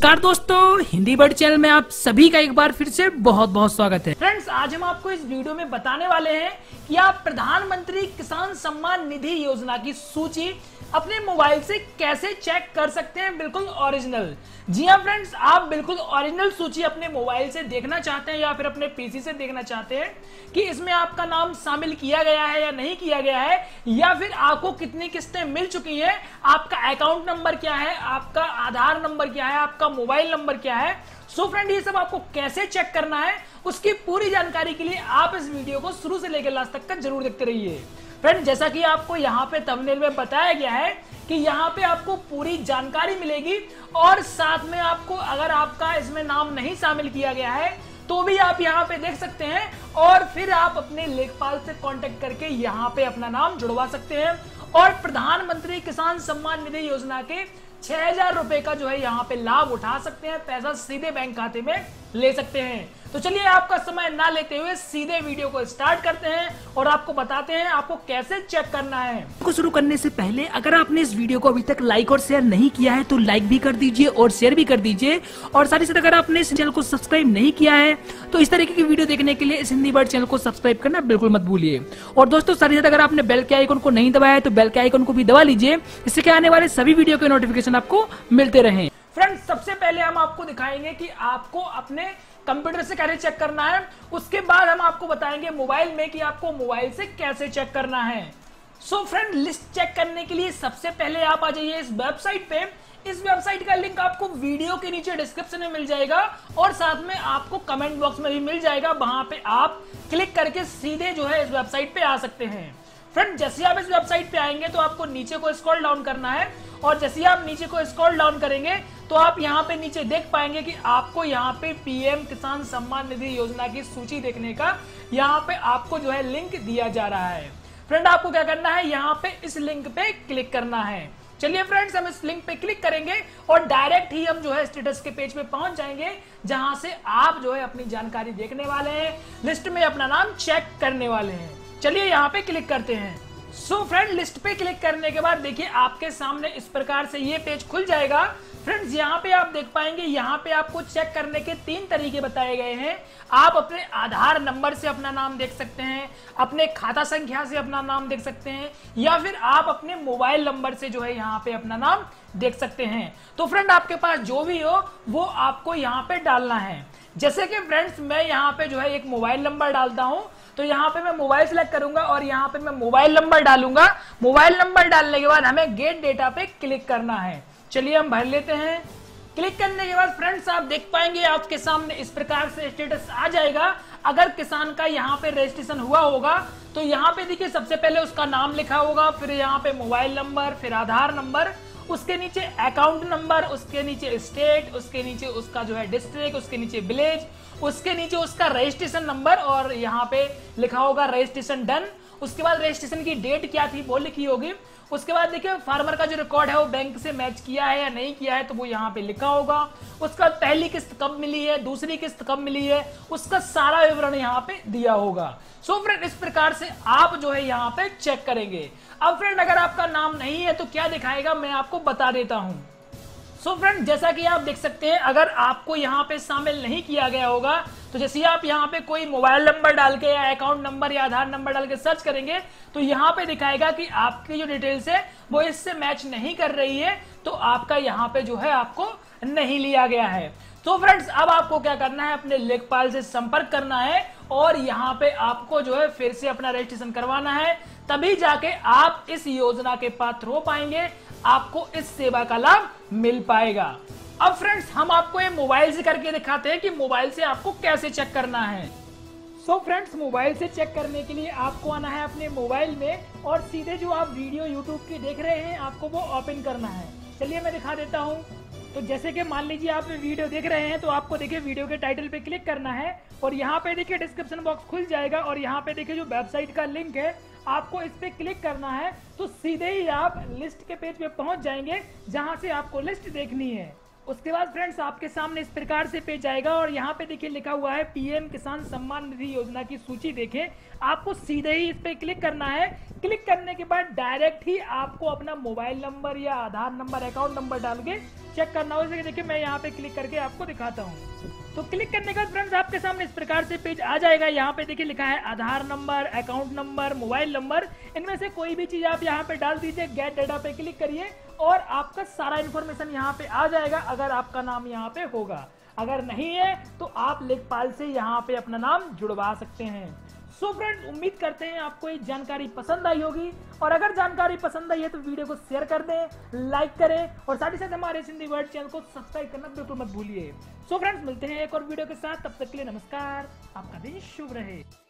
नमस्कार दोस्तों, Hindi word channel में आप सभी का एक बार फिर से बहुत बहुत स्वागत है। फ्रेंड्स, आज हम आपको इस वीडियो में बताने वाले हैं कि आप प्रधानमंत्री किसान सम्मान निधि योजना की सूची अपने मोबाइल से कैसे चेक कर सकते हैं, बिल्कुल ओरिजिनल। जी हाँ फ्रेंड्स, आप बिल्कुल ओरिजिनल सूची अपने मोबाइल से देखना चाहते हैं या फिर अपने पीसी से देखना चाहते हैं कि इसमें आपका नाम शामिल किया गया है या नहीं किया गया है, या फिर आपको कितनी किस्तें मिल चुकी हैं, आपका अकाउंट नंबर क्या है, आपका आधार नंबर क्या है, आपका मोबाइल नंबर क्या है। सो फ्रेंड, ये सब आपको कैसे चेक करना है, उसकी पूरी जानकारी के लिए आप इस वीडियो को शुरू से लेकर लास्ट तक का जरूर देखते रहिए। फ्रेंड, जैसा कि आपको यहाँ पे थंबनेल में बताया गया है कि यहाँ पे आपको पूरी जानकारी मिलेगी और साथ में आपको अगर आपका इसमें नाम नहीं शामिल किया गया है तो भी आप यहाँ पे देख सकते हैं और फिर आप अपने लेखपाल से कांटेक्ट करके यहाँ पे अपना नाम जुड़वा सकते हैं और प्रधानमंत्री किसान सम्मान निधि योजना के 6,000 रुपए का जो है यहाँ पे लाभ उठा सकते हैं, पैसा सीधे बैंक खाते में ले सकते हैं। तो चलिए आपका समय ना लेते हुए सीधे वीडियो को स्टार्ट करते हैं और आपको बताते हैं आपको कैसे चेक करना है। को शुरू करने से पहले अगर आपने इस वीडियो को अभी तक लाइक और शेयर नहीं किया है तो लाइक भी कर दीजिए और शेयर भी कर दीजिए, और साथ ही साथ अगर आपने इस चैनल को सब्सक्राइब नहीं किया है तो इस तरीके की वीडियो देखने के लिए इस हिंदी वर्ड चैनल को सब्सक्राइब करना बिल्कुल मत भूलिए। और दोस्तों, साथ ही साथ अगर आपने बेल के आइकन को नहीं दबाया है तो बेल के आइकन को भी दबा लीजिए, इससे क्या आने वाले सभी वीडियो के नोटिफिकेशन आपको मिलते रहें। फ्रेंड्स, सबसे पहले हम आपको दिखाएंगे कि आपको अपने कंप्यूटर से कैसे चेक करना है, उसके बाद हम आपको बताएंगे मोबाइल में कि आपको मोबाइल से कैसे चेक करना है। सो फ्रेंड, लिस्ट चेक करने के लिए सबसे पहले आप आ जाइए इस वेबसाइट पे। इस वेबसाइट का लिंक आपको वीडियो के नीचे डिस्क्रिप्शन में मिल जाएगा और साथ में आपको कमेंट बॉक्स में भी मिल जाएगा, वहां पे आप क्लिक करके सीधे जो है इस वेबसाइट पे आ सकते हैं। फ्रेंड, जैसे आप इस वेबसाइट पे आएंगे तो आपको नीचे को स्क्रॉल डाउन करना है और जैसे आप नीचे को स्क्रॉल डाउन करेंगे तो आप यहाँ पे नीचे देख पाएंगे कि आपको यहाँ पे पीएम किसान सम्मान निधि योजना की सूची देखने का यहाँ पे आपको जो है लिंक दिया जा रहा है। फ्रेंड, आपको क्या करना है, यहाँ पे इस लिंक पे क्लिक करना है। चलिए फ्रेंड्स, हम इस लिंक पे क्लिक करेंगे और डायरेक्ट ही हम जो है स्टेटस के पेज पे पहुंच जाएंगे, जहां से आप जो है अपनी जानकारी देखने वाले हैं, लिस्ट में अपना नाम चेक करने वाले हैं। चलिए यहाँ पे क्लिक करते हैं। सो फ्रेंड, लिस्ट पे क्लिक करने के बाद देखिए आपके सामने इस प्रकार से ये पेज खुल जाएगा। फ्रेंड्स, यहाँ पे आप देख पाएंगे, यहाँ पे आपको चेक करने के 3 तरीके बताए गए हैं। आप अपने आधार नंबर से अपना नाम देख सकते हैं, अपने खाता संख्या से अपना नाम देख सकते हैं, या फिर आप अपने मोबाइल नंबर से जो है यहाँ पे अपना नाम देख सकते हैं। तो फ्रेंड, आपके पास जो भी हो वो आपको यहाँ पे डालना है। जैसे कि फ्रेंड्स, मैं यहाँ पे जो है एक मोबाइल नंबर डालता हूँ, तो यहाँ पे मैं मोबाइल सेलेक्ट करूंगा और यहाँ पे मैं मोबाइल नंबर डालूंगा। मोबाइल नंबर डालने के बाद हमें गेट डेटा पे क्लिक करना है। चलिए हम भर लेते हैं। क्लिक करने के बाद फ्रेंड्स, आप देख पाएंगे आपके सामने इस प्रकार से स्टेटस आ जाएगा। अगर किसान का यहाँ पे रजिस्ट्रेशन हुआ होगा तो यहाँ पे देखिए सबसे पहले उसका नाम लिखा होगा, फिर यहाँ पे मोबाइल नंबर, फिर आधार नंबर, उसके नीचे अकाउंट नंबर, उसके नीचे स्टेट, उसके नीचे उसका जो है डिस्ट्रिक्ट, उसके नीचे विलेज, उसके नीचे उसका रजिस्ट्रेशन नंबर और यहाँ पे लिखा होगा रजिस्ट्रेशन डन। उसके बाद रजिस्ट्रेशन की डेट क्या थी वो लिखी होगी। उसके बाद देखिए फार्मर का जो रिकॉर्ड है वो बैंक से मैच किया है या नहीं किया है तो वो यहाँ पे लिखा होगा। उसके बाद पहली किस्त कब मिली है, दूसरी किस्त कब मिली है, उसका सारा विवरण यहाँ पे दिया होगा। सो फ्रेंड, इस प्रकार से आप जो है यहाँ पे चेक करेंगे। अब फ्रेंड, अगर आपका नाम नहीं है तो क्या दिखाएगा, मैं आपको बता देता हूँ। सो फ्रेंड, जैसा कि आप देख सकते हैं, अगर आपको यहाँ पे शामिल नहीं किया गया होगा तो जैसे आप यहाँ पे कोई मोबाइल नंबर डाल के या अकाउंट नंबर या आधार नंबर डाल के सर्च करेंगे तो यहाँ पे दिखाएगा कि आपकी जो डिटेल्स है वो इससे मैच नहीं कर रही है, तो आपका यहाँ पे जो है आपको नहीं लिया गया है। तो फ्रेंड्स, अब आपको क्या करना है, अपने लेखपाल से संपर्क करना है और यहाँ पे आपको जो है फिर से अपना रजिस्ट्रेशन करवाना है, तभी जाके आप इस योजना के पात्र हो पाएंगे, आपको इस सेवा का लाभ मिल पाएगा। अब फ्रेंड्स, हम आपको ये मोबाइल से करके दिखाते हैं कि मोबाइल से आपको कैसे चेक करना है। सो फ्रेंड्स, मोबाइल से चेक करने के लिए आपको आना है अपने मोबाइल में और सीधे जो आप वीडियो यूट्यूब की देख रहे हैं आपको वो ओपन करना है। चलिए मैं दिखा देता हूँ। तो जैसे कि मान लीजिए आप वीडियो देख रहे हैं तो आपको देखिए वीडियो के टाइटल पे क्लिक करना है और यहाँ पे देखिए डिस्क्रिप्शन बॉक्स खुल जाएगा और यहाँ पे देखिए जो वेबसाइट का लिंक है आपको इस पे क्लिक करना है तो सीधे ही आप लिस्ट के पेज पे पहुंच जाएंगे, जहां से आपको लिस्ट देखनी है। उसके बाद फ्रेंड्स आपके सामने इस प्रकार से पेज आएगा और यहाँ पे देखिए लिखा हुआ है पीएम किसान सम्मान निधि योजना की सूची देखें। आपको सीधे ही इस पे क्लिक करना है। क्लिक करने के बाद डायरेक्ट ही आपको अपना मोबाइल नंबर या आधार नंबर, अकाउंट नंबर डाल के चेक करना हो। जैसे देखिए मैं यहाँ पे क्लिक करके आपको दिखाता हूँ। तो क्लिक करने के बाद फ्रेंड्स आपके सामने इस प्रकार से पेज आ जाएगा। यहाँ पे देखिए लिखा है Aadhaar number, account number, mobile number, इनमें से कोई भी चीज आप यहाँ पे डाल दीजिए। गेट डाटा पे क्लिक करिए और आपका सारा इन्फॉर्मेशन यहाँ पे आ जाएगा अगर आपका नाम यहाँ पे होगा। अगर नहीं है तो आप लेखपाल से यहाँ पे अपना नाम जुड़वा सकते हैं। सो फ्रेंड्स उम्मीद करते हैं आपको ये जानकारी पसंद आई होगी और अगर जानकारी पसंद आई है तो वीडियो को शेयर कर दें, लाइक करें और साथ ही साथ हमारे हिंदी वर्ड चैनल को सब्सक्राइब करना बिल्कुल मत भूलिए। सो फ्रेंड्स मिलते हैं एक और वीडियो के साथ, तब तक के लिए नमस्कार, आपका दिन शुभ रहे।